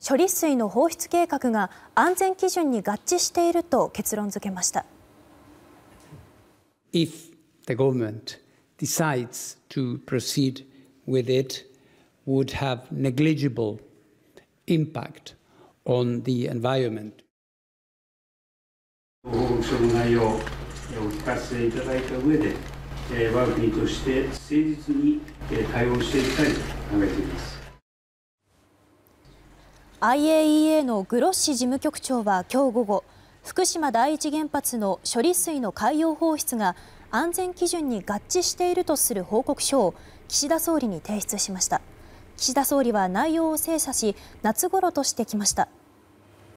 処理水の放出計画が安全基準に合致していると結論付けました。 If the government decides to proceed with it, would have negligible impact on the environment. 報告書の内容をお聞かせいただいた上で、我が国として誠実に対応していきたいと考えています。 IAEA のグロッシ事務局長は今日午後、福島第一原発の処理水の海洋放出が安全基準に合致しているとする報告書を岸田総理に提出しました。岸田総理は内容を精査し、夏頃としてきました。